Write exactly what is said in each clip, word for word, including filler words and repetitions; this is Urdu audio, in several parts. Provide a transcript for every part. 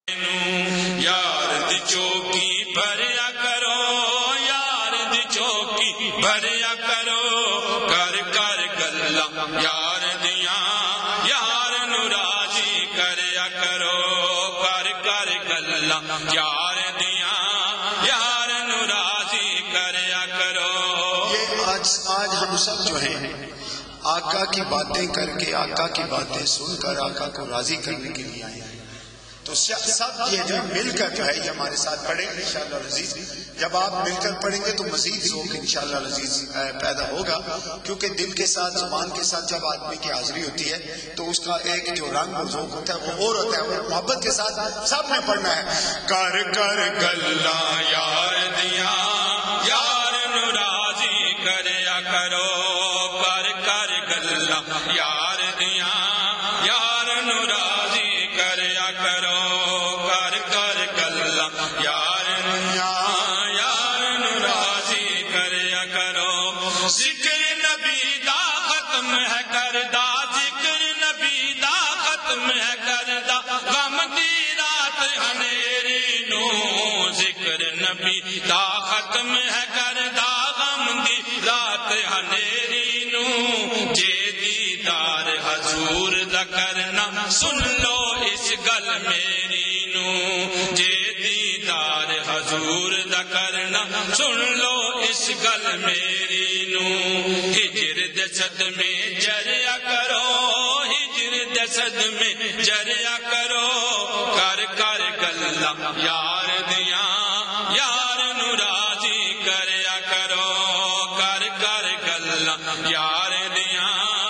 یار دی چوکی بھریا کرو، یار دی چوکی بھریا کرو، کر کر گلا یار دیاں یار نو راضی کریا کرو، کر کر گلا یار دیاں یار نو راضی کریا کرو۔ یہ آج آج ہم سب جو ہیں آقا کی باتیں کر کے، آقا کی باتیں سن کر آقا کو راضی کرنے کے لیے آئے ہیں، تو سب یہ جو مل کر جو ہے یہ ہمارے ساتھ پڑھیں گے انشاءاللہ العزیز۔ جب آپ مل کر پڑھیں گے تو مزید ذوق انشاءاللہ العزیز پیدا ہوگا، کیونکہ دل کے ساتھ زبان کے ساتھ جب آدمی کی حاضری ہوتی ہے تو اس کا ایک جو رنگ و ذوق ہوتا ہے وہ اور ہوتا ہے، اور محبت کے ساتھ سب نے پڑھنا ہے۔ کر کر گلا یار دیاں یار نو راضی کریا کرو، کر کر گلا یار دیاں یار نو راضی کریا کرو، کر کر گلا یار دیاں یار نو راضی کریا کرو۔ ذکر نبی دا ختم ہے کردہ، ذکر نبی دا ختم ہے کردہ، غم دی رات ہنیری نو، ذکر نبی دا ختم ہے کردہ، غم دی رات ہنیری نو، جے دیدار حضور دا کرنا سن لو اس گل میری نو، جے دیدار حضور دا کرنا سن لو اس گل میری نو، ہجر دے صدمے جریا کرو، ہجر دے صدمے جریا کرو، کر کر گلا یار دیاں یار نو راضی کریا کرو، کر کر گلا یار دیاں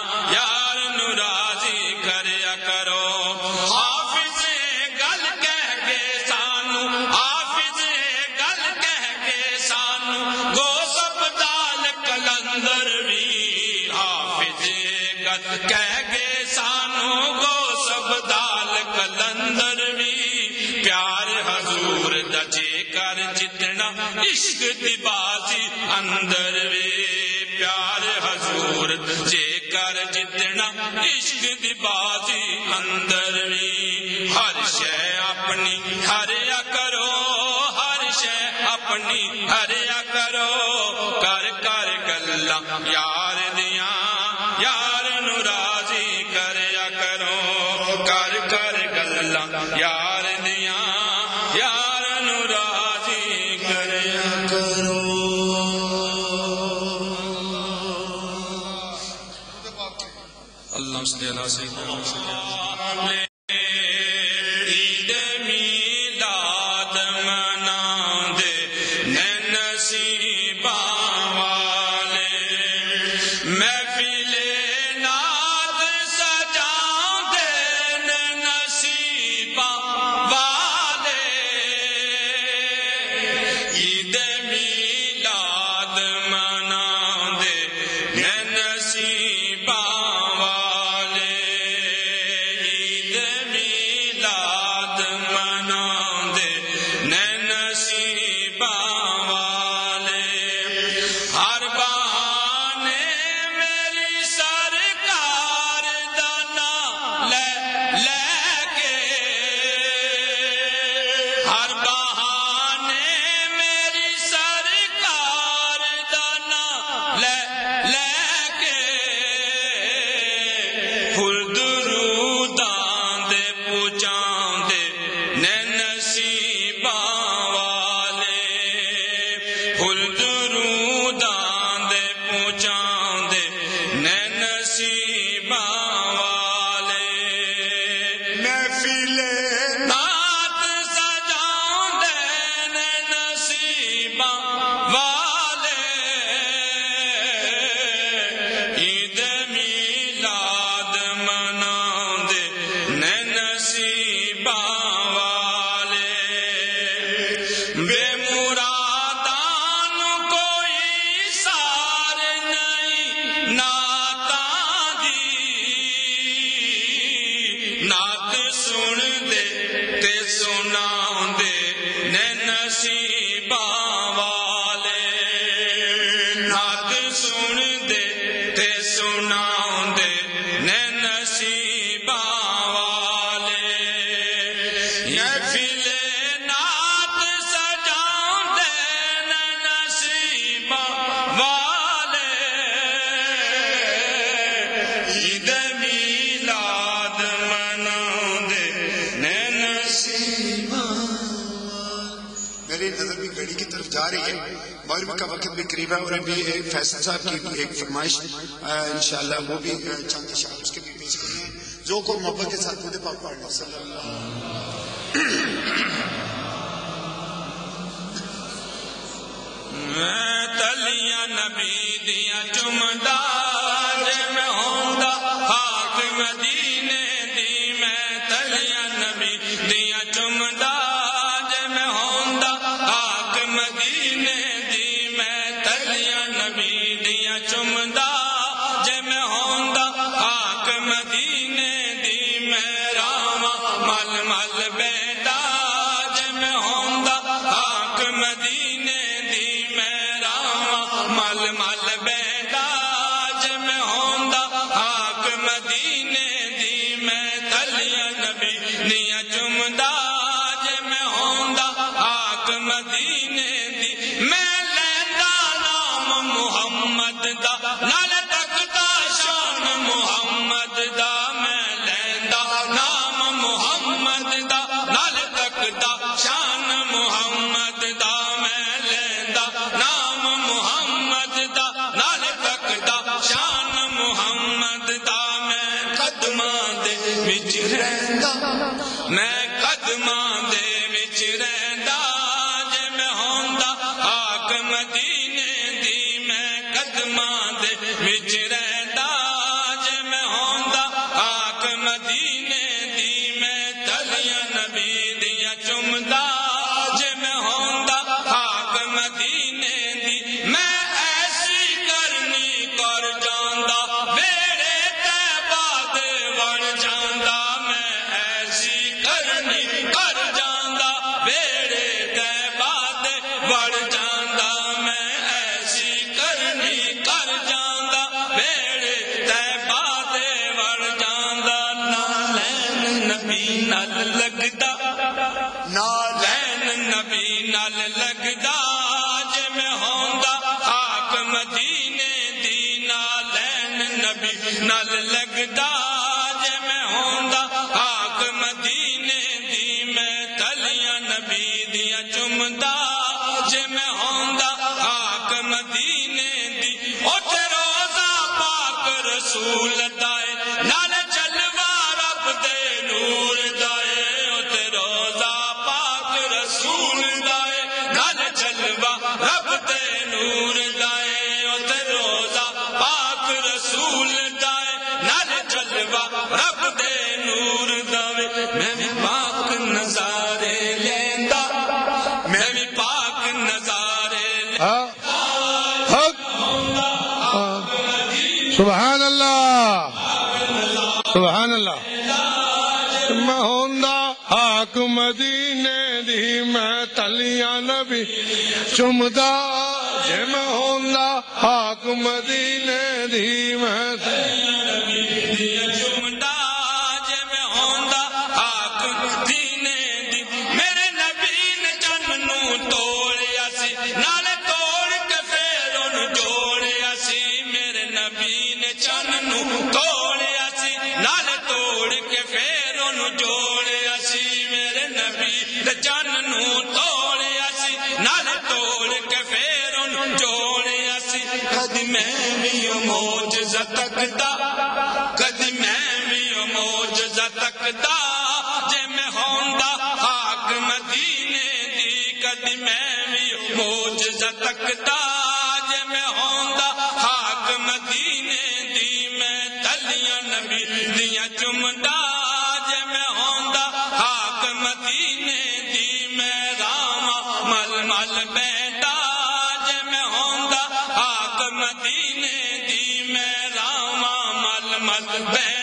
یار نو راضی کریا کرو۔ حافظ گل کہہ کے سانو، حافظ گل کہہ کے سانو، گو سب دال کلندر بھی، حافظ گل کہہ کے سانو، گو سب دال کلندر بھی، پیار حضور دا جے کر جتنا عشق دی بازی اندر وے، پیار حضور جے کر جتنا عشق دی بازی اندر وے، ہر شے اپنی ہریا کرو، ہر شے اپنی ہریا کرو، کر کر گلا یار دیاں یار نو راضی کریا کرو، کر کر گلا یار دیاں یار نو راضی کریا کرو۔ اللہ صلی اللہ علیہ وسلم۔ عید میلاد مناندے نے نصیباں والے، محفل نعت سجاندے نے نصیباں والے، عید میلاد مناندے نے نصیباں والے، عید میلاد مناندے نے نصیباں والے، ہر بہانے میری سرکار دا نام لے لے کے، ہر بہانے میری سرکار دا نام لے لے کے، پھر دروداں دے پہنچاندے نے نصیباں والے، پھر دروداں دے پہنچاندے نے نصیباں والے، محفل نعت سجاندے نے نصیباں والے، عید میلاد مناندے نے نصیباں والے، بے مراداں نو کوئی سار نہیں نعتاں دی، نعت سن دے تے سناندے نے نصیباں والے، نعت سن دے تے سناندے نے نصیباں والے، یہ نعت سجاؤں دین نصیبہ والے عید میلاد مناؤں دین نصیبہ. میری نظر بھی گھڑی کی طرف جا رہی ہے، مغرب کا وقت بھی قریب ہے، اور ابھی ایک فیصل صاحب کی ایک فرمائش انشاءاللہ وہ بھی چند اشعار اس کے بھی پیش کرنے ہیں. جو کو محبت کے ساتھ خود پاک پڑھ لیں صلی اللہ میں تلیاں نبی دیا چمدا جے میں ہوندا خاک مدینے دی. میں تلیاں نبی دیا چمدا جے میں ہوندا خاک مدینے دی. میں تلیاں نبی دیا چمدا جے میں ہوندا خاک مدینے دی. میں راواں مل مل بیٹا جے میں ہوندا خاک مدینے دی. میں راواں مل مل بیٹا جے میں ہوندا خاک مدینے دی. میں تلیاں نبی دیا چمدا جے میں ہوندا خاک مدینے دی. میں لیندا نام محمد دا نال تکدا شان محمد دا. میں لیندا نام محمد دا نال تکدا شان محمد دا. میں لیندا نام محمد دا نال تکدا شان محمد دا. میں قدماں دے وچ رہندا میں قدماں دے وچ رہندا جے میں ہوندا خاک مدینے دی. میں قدماں دے وچ رہندا جے میں ہوندا خاک مدینے دی. میں تلیاں نبی دیا چمدا جے میں ہوندا خاک مدینے دی. میں ایسی کرنی کر جاندا بیڑے طیبہ دے وڑ جاندا. میں ایسی کرنی کر جاندا بیڑے طیبہ دے وڑ جاندا. میں ایسی کرنی کر جاندا بیڑے طیبہ دے وڑ جاندا. نالین نبی نال لگدا نالین نبی نال لگدا جے میں ہوندا خاک مدینے دی. نالین نبی نال لگدا جے میں ہوندا خاک مدینے دی. میں تلیاں نبی دیا چمدا جے میں ہوندا خاک مدینے دی. اوتھے روضہ پاک رسول دائے نال جلوہ رب دے نور دائے. اوتھے روضہ پاک رسول دائے نال جلوہ رب دے نور دائے. اوتھے روضہ پاک رسول دائے نال جلوہ رب دے نور دائے. میں بھی پاک نظارے لیندا میں بھی پاک نظارے سبحان اللہ سبحان اللہ. میں ہوندا خاک مدینے دی. میں تلیاں نبی چمدا جے میں ہوندا خاک مدینے دی. میں تلیاں نبی دیا چمدا جے میں ہوندا خاک مدینے دی. میرے نبی نے چن نوں توڑیا سی نال توڑ کے پھر اونوں جوڑیا سی. میرے نبی نے چن نوں توڑیا سی نال توڑ کے پھر اونوں جوڑیا سی. میرے نبی نے چن نوں توڑیا سی نال توڑ کے پھر اونوں جوڑیا سی. کدی میں بھی معجزہ تکدا کدی میں بھی معجزہ تکدا جے میں ہوندا خاک مدینے دی. کدی میں بھی معجزہ تکدا جے میں ہوندا خاک مدینے دی. میں تلیاں نبی دیا چمدا جے میں ہوندا خاک مدینے دی. میں راواں مل مل بیٹا جے میں ہوندا خاک مدینے دی. میں راواں مل مل بیٹا